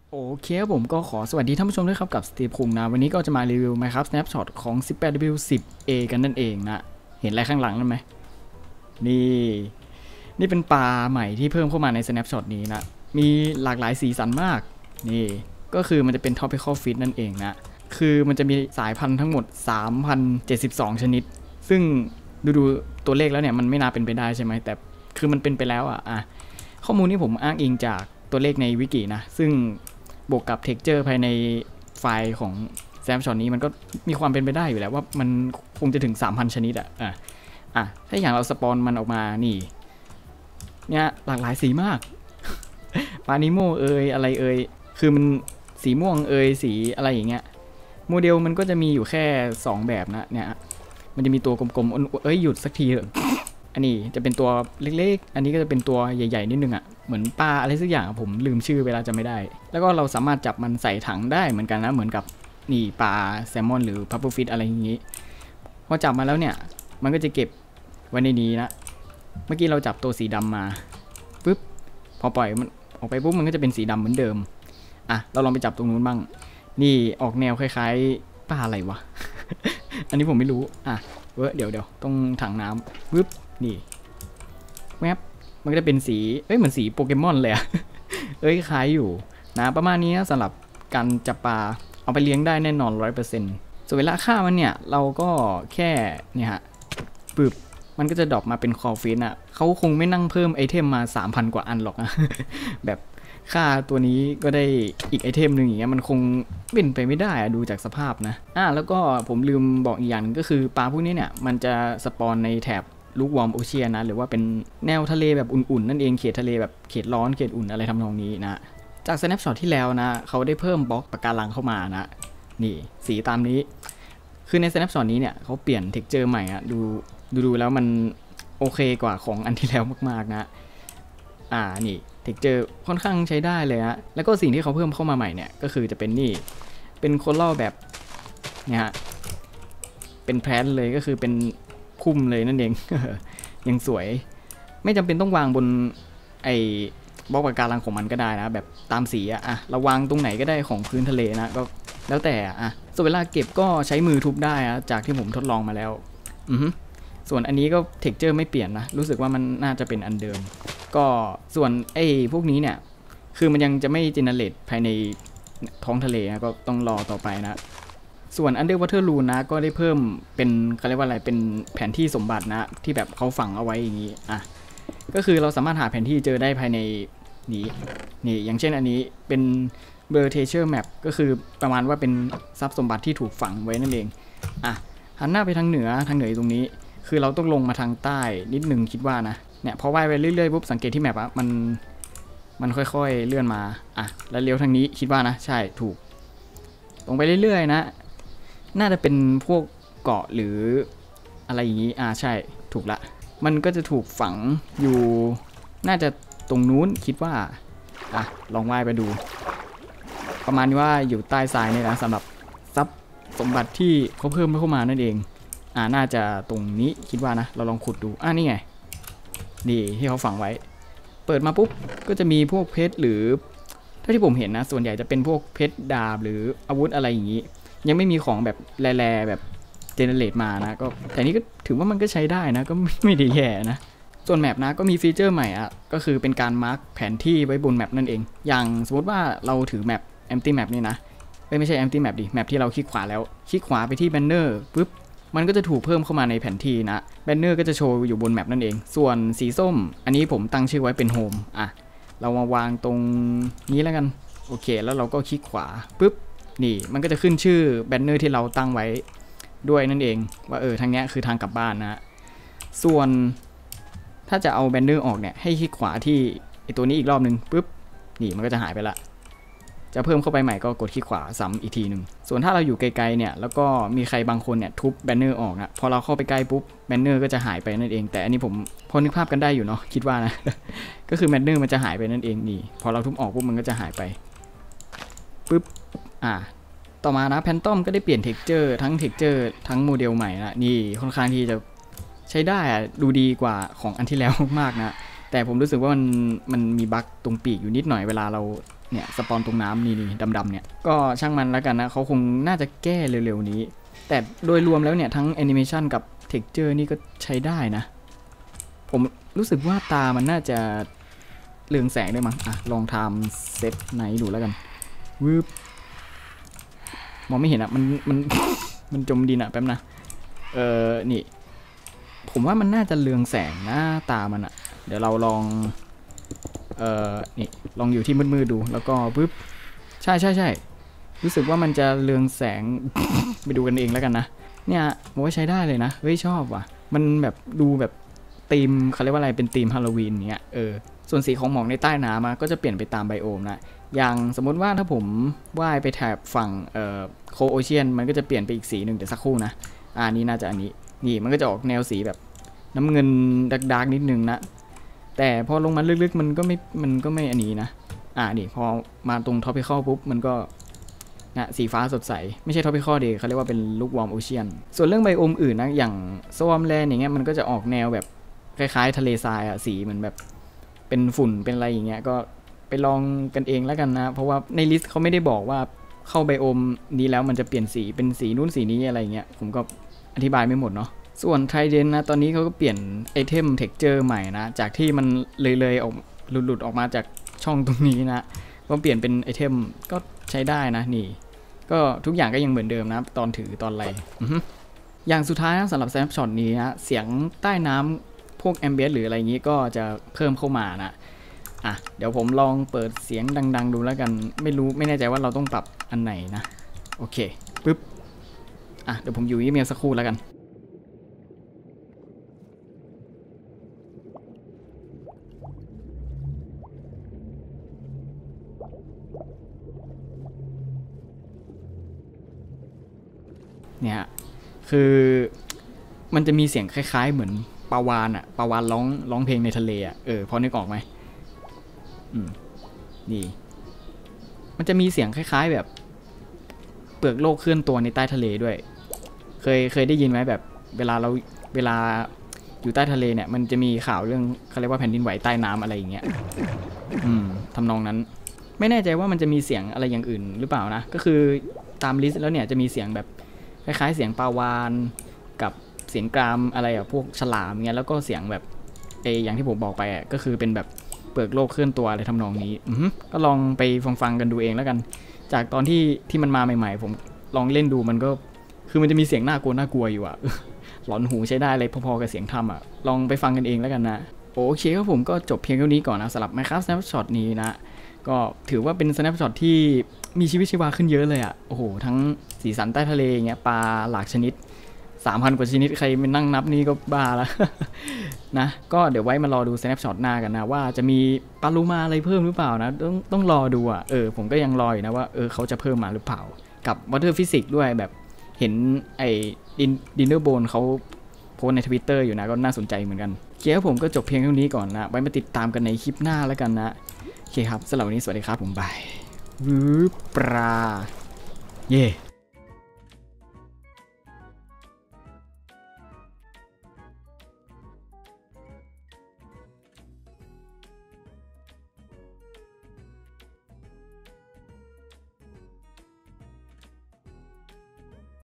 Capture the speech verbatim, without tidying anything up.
โอเคครับผมก็ขอสวัสดีท่านผู้ชมด้วยครับกับสตีฟคุงนะวันนี้ก็จะมารีวิว Minecraft Snapshot ของ สิบแปด ดับเบิลยู สิบ เอ กันนั่นเองนะเห็นอะไรข้างหลังนั่นไหมนี่นี่เป็นปลาใหม่ที่เพิ่มเข้ามาใน Snapshot นี้นะมีหลากหลายสีสันมากนี่ก็คือมันจะเป็น Tropical Fish นั่นเองนะคือมันจะมีสายพันธุ์ทั้งหมด สามพันเจ็ดสิบสอง ชนิดซึ่งดูดูตัวเลขแล้วเนี่ยมันไม่น่าเป็นไปได้ใช่ไหมแต่คือมันเป็นไปแล้วอ่ะอ่ะข้อมูลนี้ผมอ้างอิงจากตัวเลขในวิกินะซึ่งบวกกับ texture ภายในไฟล์ของ Snapshot นี้มันก็มีความเป็นไปได้อยู่แล้วว่ามันคงจะถึง สามพัน ชนิดอะอ่ะอ่ะถ้าอย่างเราสปอนมันออกมานี่เนี่ยหลากหลายสีมากปานิโมเอยอะไรเอยคือมันสีม่วงเอยสีอะไรอย่างเงี้ยโมเดลมันก็จะมีอยู่แค่สองแบบนะเนี่ยมันจะมีตัวกลมๆเอ้ยหยุดสักทีเถอะอันนี้จะเป็นตัวเล็กๆอันนี้ก็จะเป็นตัวใหญ่ๆนิดนึงอะเหมือนปลาอะไรสักอย่างผมลืมชื่อเวลาจะไม่ได้แล้วก็เราสามารถจับมันใส่ถังได้เหมือนกันนะเหมือนกับนี่ปลาแซลมอนหรือพัฟเฟิลฟิชอะไรอย่างนี้พอจับมาแล้วเนี่ยมันก็จะเก็บไว้ในนี้นะเมื่อกี้เราจับตัวสีดำมาปึ๊บพอปล่อยมันออกไปปุ๊บมันก็จะเป็นสีดำเหมือนเดิมอ่ะเราลองไปจับตรงนู้นบ้างนี่ออกแนวคล้ายๆปลาอะไรวะ อันนี้ผมไม่รู้อ่ะเว้ยเดี๋ยวเดี๋ยวต้องถังน้ำปึ๊บนี่แวบมันก็จะเป็นสีเอ้ยเหมือนสีโปเกมอนเลยอะ เอ้ยคล้ายอยู่นะประมาณนี้สำหรับการจับปลาเอาไปเลี้ยงได้แน่นอน ร้อยเปอร์เซ็นต์ ส่วนเวลาฆ่ามันเนี่ยเราก็แค่เนี่ยฮะปึ๊บมันก็จะดรอปมาเป็นคอฟินอ่ะเขาคงไม่นั่งเพิ่มไอเทมมา สามพัน กว่าอันหรอกนะ แบบค่าตัวนี้ก็ได้อีกไอเทมหนึ่งอย่างเงี้ยมันคงเป็นไปไม่ได้อะดูจากสภาพนะอ่ะแล้วก็ผมลืมบอกอีกอย่างนึงก็คือปลาพวกนี้เนี่ยมันจะสปอนในแถบลูกวอร์มโอเชียนนะหรือว่าเป็นแนวทะเลแบบอุ่นๆนั่นเองเขตทะเลแบบเขตร้อนเขตอุ่นอะไรทำนองนี้นะจาก Snapshot ที่แล้วนะเขาได้เพิ่มบล็อกปะการังเข้ามานะนี่สีตามนี้คือใน Snapshot นี้เนี่ยเขาเปลี่ยน texture ใหม่อะดูดูดูแล้วมันโอเคกว่าของอันที่แล้วมากๆนะอ่านี่ texture ค่อนข้างใช้ได้เลยฮะแล้วก็สิ่งที่เขาเพิ่มเข้ามาใหม่เนี่ยก็คือจะเป็นนี่เป็นโคลอแบบเนี่ยฮะเป็นแพลนเลยก็คือเป็นพุ่มเลยนั่นเอง ยังสวยไม่จำเป็นต้องวางบนไอ้บล็อกปะการังของมันก็ได้นะแบบตามสีอะเราวางตรงไหนก็ได้ของพื้นทะเลนะก็แล้วแต่อะส่วนเวลาเก็บก็ใช้มือทุบได้อะจากที่ผมทดลองมาแล้วอือฮึส่วนอันนี้ก็เท็กเจอร์ไม่เปลี่ยนนะรู้สึกว่ามันน่าจะเป็นอันเดิมก็ส่วนไอ้พวกนี้เนี่ยคือมันยังจะไม่เจเนเรตภายในท้องทะเลนะก็ต้องรอต่อไปนะส่วน Underwater Rune นะก็ได้เพิ่มเป็นเขาเรียกว่าอะไรเป็นแผนที่สมบัตินะที่แบบเขาฝังเอาไว้อย่างนี้อ่ะก็คือเราสามารถหาแผนที่เจอได้ภายในนี้นี่อย่างเช่นอันนี้เป็น Blur Treasure Map ก็คือประมาณว่าเป็นทรัพย์สมบัติที่ถูกฝังไว้นั่นเองอ่ะหันหน้าไปทางเหนือทางเหนือตรงนี้คือเราต้องลงมาทางใต้นิดนึงคิดว่านะเนี่ยพอว่ายไปเรื่อยๆปุ๊บสังเกตที่แมปอะมันมันค่อยๆเลื่อนมาอ่ะแล้วเลี้ยวทางนี้คิดว่านะใช่ถูกตรงไปเรื่อยๆนะน่าจะเป็นพวกเกาะหรืออะไรอย่างนี้อ่าใช่ถูกละมันก็จะถูกฝังอยู่น่าจะตรงนู้นคิดว่าอ่ะลองว่ายไปดูประมาณว่าอยู่ใต้ทรายนี่นะสำหรับทรัพย์สมบัติที่เขาเพิ่มเข้ามานั่นเองอ่าน่าจะตรงนี้คิดว่านะเราลองขุดดูอ่านี่ไงนี่ที่เขาฝังไว้เปิดมาปุ๊บก็จะมีพวกเพชรหรือถ้าที่ผมเห็นนะส่วนใหญ่จะเป็นพวกเพชรดาบหรืออาวุธอะไรอย่างนี้ยังไม่มีของแบบแร่ๆแบบเจเนเรตมานะก็แต่นี้ก็ถือว่ามันก็ใช้ได้นะก็ไม่ได้แย่นะส่วนแมปนะก็มีฟีเจอร์ใหม่อ่ะก็คือเป็นการมาร์กแผนที่ไว้บนแมปนั่นเองอย่างสมมติว่าเราถือแมป empty map นี่นะไม่ใช่ empty map ดิแมปที่เราคลิกขวาแล้วคลิกขวาไปที่แบนเนอร์ปุ๊บมันก็จะถูกเพิ่มเข้ามาในแผนที่นะแบนเนอร์ก็จะโชว์อยู่บนแมปนั่นเองส่วนสีส้มอันนี้ผมตั้งชื่อไว้เป็นโฮมอ่ะเรามาวางตรงนี้แล้วกันโอเคแล้วเราก็คลิกขวาปุ๊บนี่มันก็จะขึ้นชื่อแบนเนอร์ที่เราตั้งไว้ด้วยนั่นเองว่าเออทางนี้คือทางกลับบ้านนะส่วนถ้าจะเอาแบนเนอร์ออกเนี่ยให้คลิกขวาที่ไอตัวนี้อีกรอบนึงปุ๊บนี่มันก็จะหายไปละจะเพิ่มเข้าไปใหม่ก็กดคลิกขวาซ้ำอีกทีหนึ่งส่วนถ้าเราอยู่ไกลๆเนี่ยแล้วก็มีใครบางคนเนี่ยทุบแบนเนอร์ออกนะพอเราเข้าไปใกล้ปุ๊บแบนเนอร์ก็จะหายไปนั่นเองแต่อันนี้ผมพอนึกภาพกันได้อยู่เนาะคิดว่านะ ก็คือแบนเนอร์มันจะหายไปนั่นเองนี่พอเราทุบออกปุ๊บมันก็จะหายไปปุ๊บอ่าต่อมานะแพนทอมก็ได้เปลี่ยนเท็กเจอร์ทั้งเท็กเจอร์ทั้งโมเดลใหม่นะนี่ค่อนข้างที่จะใช้ได้อะดูดีกว่าของอันที่แล้วมากนะแต่ผมรู้สึกว่ามันมันมีบั๊กตรงปีกอยู่นิดหน่อยเวลาเราเนี่ยสปอนตรงน้ำนี่นี่ดำๆเนี่ยก็ช่างมันแล้วกันนะเขาคงน่าจะแก้เร็วๆนี้แต่โดยรวมแล้วเนี่ยทั้งแอนิเมชันกับเท็กเจอร์นี่ก็ใช้ได้นะผมรู้สึกว่าตามันน่าจะเรืองแสงได้มั้งอ่ะลองทำเซตไหนดูแล้วกันวืบมองไม่เห็นอ่ะมันมัน มันจมดินอ่ะแป๊บนะเออนี่ผมว่ามันน่าจะเรืองแสงนะตามันอ่ะเดี๋ยวเราลองเออนี่ลองอยู่ที่มืดๆดูแล้วก็ปึ๊บใช่ใช่ใช่รู้สึกว่ามันจะเรืองแสง ไปดูกันเองแล้วกันนะเนี่ยผมว่าใช้ได้เลยนะเฮ้ยชอบว่ะมันแบบดูแบบธีมเขาเรียกว่าอะไรเป็นธีมฮาโลวีนเนี้ยเออส่วนสีของหมอกในใต้น้ำก็จะเปลี่ยนไปตามไบโอมนะอย่างสมมติว่าถ้าผมว่ายไปแถบฝั่งเอ่อโคโอเชียนมันก็จะเปลี่ยนไปอีกสีหนึ่งเดี๋ยวสักครู่นะอ่านี้น่าจะอันนี้นี่มันก็จะออกแนวสีแบบน้ำเงินดักๆนิดนึงนะแต่พอลงมาลึกๆมันก็ไม่มันก็ไม่อันนี้นะอ่านี่พอมาตรงท็อปิคอลปุ๊บมันก็นะสีฟ้าสดใสไม่ใช่ท็อปิคอลเดย์เขาเรียกว่าเป็นลูกวอร์มโอเชียนส่วนเรื่องไบโอมอื่นนะอย่างสวอมแลนด์อย่างเงี้ยมันก็จะออกแนวแบบคล้ายๆทะเลทรายอะสีเหมือนแบบเป็นฝุ่นเป็นอะไรอย่างเงี้ยก็ไปลองกันเองแล้วกันนะเพราะว่าในลิสต์เขาไม่ได้บอกว่าเข้าไบโอมนี้แล้วมันจะเปลี่ยนสีเป็นสีนู้นสีนี้อะไรเงี้ยผมก็อธิบายไม่หมดเนาะส่วนไทเดนนะตอนนี้เขาก็เปลี่ยนไอเทมเท็กเจอร์ใหม่นะจากที่มันเลยๆออกหลุดๆออกมาจากช่องตรงนี้นะก็เปลี่ยนเป็นไอเทมก็ใช้ได้นะนี่ก็ทุกอย่างก็ยังเหมือนเดิมนะตอนถือตอนอะไรอย่างสุดท้ายนะสำหรับแซมช็อตนี้นะเสียงใต้น้ำพวกแอมเบียนหรืออะไรอย่างนี้ก็จะเพิ่มเข้ามานะอ่ะเดี๋ยวผมลองเปิดเสียงดังๆดูแล้วกันไม่รู้ไม่แน่ใจว่าเราต้องปรับอันไหนนะโอเคปึ๊บอ่ะเดี๋ยวผมอยู่อีเมลสักครู่แล้วกันเนี่ยคือมันจะมีเสียงคล้ายๆเหมือนปลาวานอะปลาวานร้องร้องเพลงในทะเลอะเออพอนึกออกไหมอืมนี่มันจะมีเสียงคล้ายๆแบบเปลือกโลกเคลื่อนตัวในใต้ทะเลด้วยเคยเคยได้ยินไหมแบบเวลาเราเวลาอยู่ใต้ทะเลเนี่ยมันจะมีข่าวเรื่องเขาเรียกว่าแผ่นดินไหวใต้น้ำอะไรอย่างเงี้ยอืมทำนองนั้นไม่แน่ใจว่ามันจะมีเสียงอะไรอย่างอื่นหรือเปล่านะก็คือตามลิสต์แล้วเนี่ยจะมีเสียงแบบคล้ายๆเสียงปลาวานกับเสียงกรามอะไรอะพวกฉลามเงี้ยแล้วก็เสียงแบบเออย่างที่ผมบอกไปอะก็คือเป็นแบบเปลือกโลกเคลื่อนตัวอะไรทำนองนี้อือก็ลองไปฟังๆกันดูเองแล้วกันจากตอนที่ที่มันมาใหม่ๆผมลองเล่นดูมันก็คือมันจะมีเสียงน่ากลัวน่ากลัวอยู่อะหลอนหูใช้ได้เลยพอๆกับเสียงทำอะลองไปฟังกันเองแล้วกันนะโอเคครับผมก็จบเพียงเท่านี้ก่อนนะสำหรับ Minecraft Snapshot นี้นะก็ถือว่าเป็น Snapshot ที่มีชีวิตชีวาขึ้นเยอะเลยอ่ะโอ้โหทั้งสีสันใต้ทะเลเงี้ยปลาหลากชนิด สามพัน กว่าชนิดใครไปนั่งนับนี่ก็บ้าแล้ว นะก็เดี๋ยวไว้มารอดู Snapshot หน้ากันนะว่าจะมีปลาลูมาอะไรเพิ่มหรือเปล่านะต้องต้องรอดูอ่ะเออผมก็ยังรออยู่นะว่าเออเขาจะเพิ่มมาหรือเปล่ากับ Water Physics ด้วยแบบเห็นไอ้ดินเนอร์โบนเขาโพสใน Twitter อยู่นะก็น่าสนใจเหมือนกันโอเคครับผมก็จบเพียงเท่านี้ก่อนนะไว้มาติดตามกันในคลิปหน้าแล้วกันนะโอเคครับสำหรับวันนี้สวัสดีครับผมบาย วืบปลาเย่